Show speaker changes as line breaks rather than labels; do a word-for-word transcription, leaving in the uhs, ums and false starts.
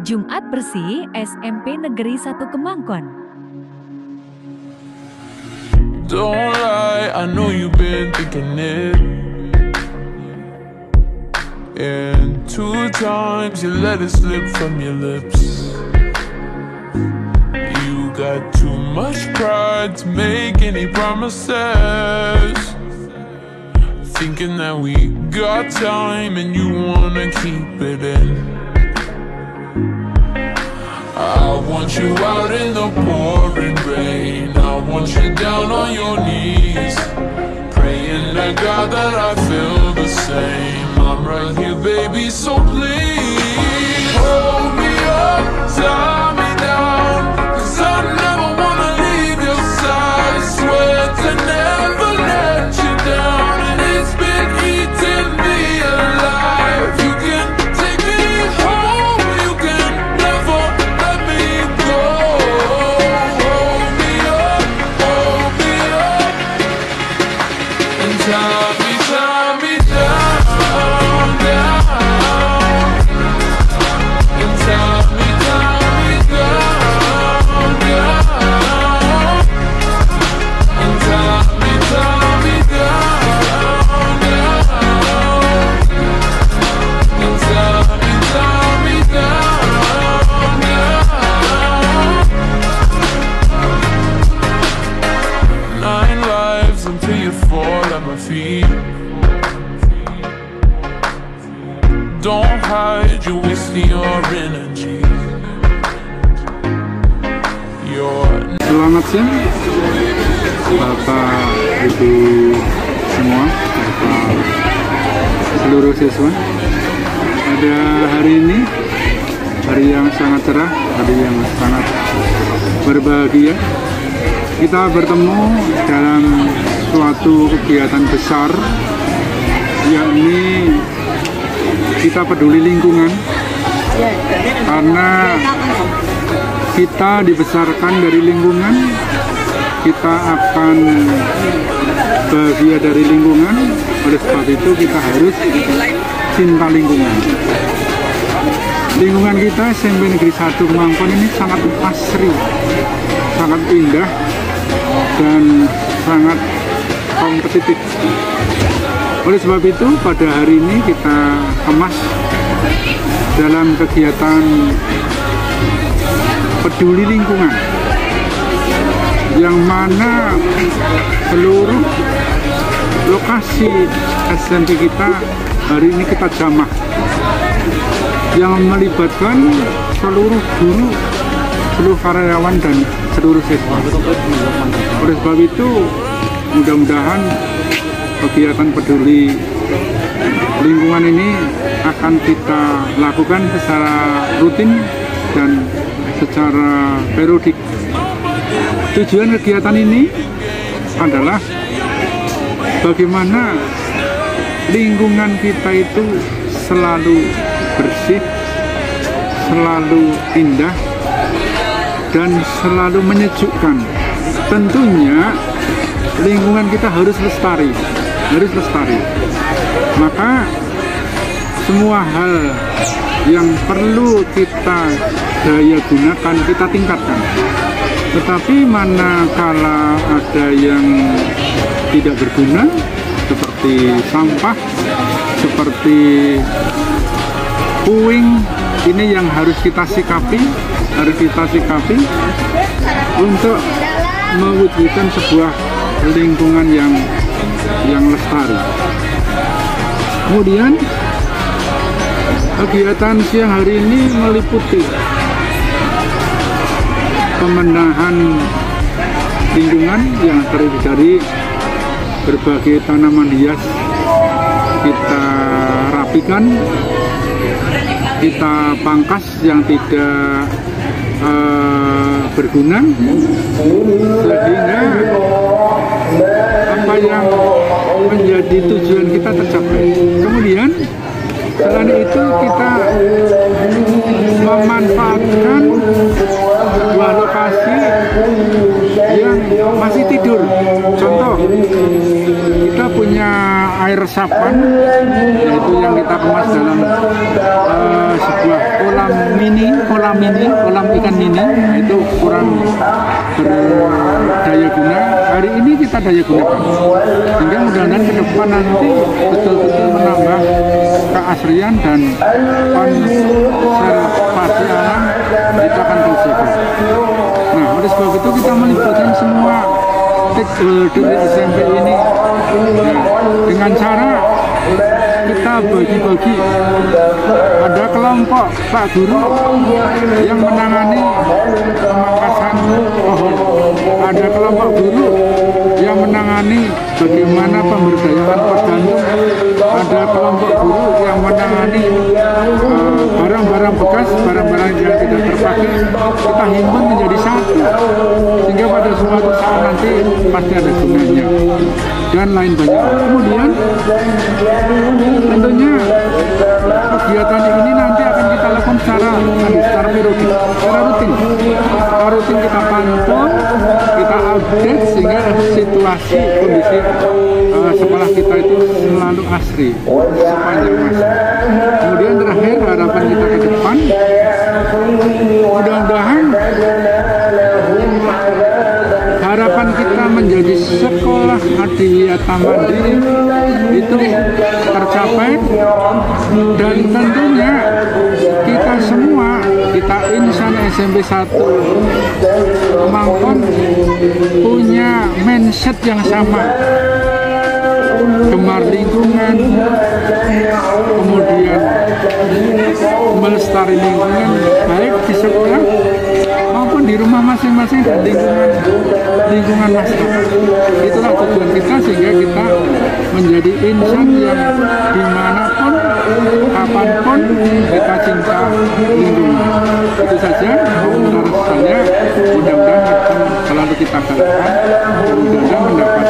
Jumat Bersih S M P Negeri satu Kemangkon.
Don't lie, I know you've been thinking it. And two times you let it slip from your lips. You got too much pride to make any promises. Thinking that we got time and you wanna keep it in. I want you out in the pouring rain. I want you down on your knees, praying to God that I feel the same. I'm right here, baby, so please hold me up, tie me down, 'cause I never wanna leave your side. Swear to never let you down, and it's been eating me alive. You can take me home, you can never let me go. Hold me up, hold me up, and tie me, tie me down, down, and tie me, tie me down, down, and tie me, tie me down, down, and tie me, tie me down, down. Nine lives until you fall at my feet. Don't hide, you're wasting your energy. You're
Selamat siang Bapak Ibu semua, Bapak seluruh siswa. Pada hari ini, hari yang sangat cerah, hari yang sangat berbahagia, kita bertemu dalam suatu kegiatan besar, yakni kita peduli lingkungan. Karena kita dibesarkan dari lingkungan, kita akan bahagia dari lingkungan. Oleh sebab itu kita harus cinta lingkungan. Lingkungan kita S M P Negeri satu Kemangkon ini sangat asri, sangat indah, dan sangat kompetitif. Oleh sebab itu pada hari ini kita kemas dalam kegiatan peduli lingkungan, yang mana seluruh lokasi S M P kita hari ini kita jamah, yang melibatkan seluruh guru, seluruh karyawan, dan seluruh siswa. Oleh sebab itu mudah-mudahan kegiatan peduli lingkungan ini akan kita lakukan secara rutin dan secara periodik. Tujuan kegiatan ini adalah bagaimana lingkungan kita itu selalu bersih, selalu indah, dan selalu menyejukkan. Tentunya lingkungan kita harus lestari, harus lestari. Maka semua hal yang perlu kita daya gunakan, kita tingkatkan. Tetapi manakala ada yang tidak berguna, seperti sampah, seperti puing, ini yang harus kita sikapi, harus kita sikapi untuk mewujudkan sebuah lingkungan yang yang lestari. Kemudian kegiatan siang hari ini meliputi pemenahan lingkungan yang terdiri dari berbagai tanaman hias. Kita rapikan, kita pangkas yang tidak uh, berguna, sehingga apa yang menjadi tujuan kita tercapai. Kemudian selain itu kita memanfaatkan sebuah lokasi yang masih tidur. Contoh, kita punya air air resapan, yaitu yang kita kemas dalam uh, sebuah kolam mini, kolam mini, kolam ikan mini, itu kurang berdaya guna. Hari ini kita daya gunakan, sehingga mudah-mudahan ke depan nanti betul-betul menambah keasrian dan konservasi alam kita akan terjaga. Nah, oleh sebab itu kita melibatkan semua stakeholder S M P ini, nah, dengan cara kita bagi-bagi. Ada kelompok Pak Guru yang menangani pemangkasan pohon, ada kelompok guru yang menangani bagaimana pemberdayaan pergantung, ada kelompok guru yang menangani barang-barang uh, bekas, barang-barang yang tidak terpakai, kita himpun menjadi satu, sehingga pada suatu saat nanti pasti ada gunanya, dan lain banyak. Kemudian tentunya kegiatan ini nanti akan kita lakukan secara secara periodik, secara rutin, secara rutin kita pantau, kita update, sehingga situasi kondisi uh, sekolah kita itu selalu asri sepanjang masa. Kemudian terakhir, harapan kita ke depan, mudah-mudahan harapan kita menjadi sekolah adiwiyata mandiri itu tercapai, dan tentunya kita semua, kita insan S M P satu Kemangkon punya mindset yang sama, gemar lingkungan, kemudian melestari lingkungan baik di sekolah maupun di rumah masing-masing dan lingkungan lingkungan masyarakat. Itulah tujuan kita, sehingga kita menjadi insan yang dimanapun, kapanpun kita cinta lingkungan. Itu saja komentar saya. Mudah-mudahan akan selalu kita galakkan, mudah-mudahan mendapat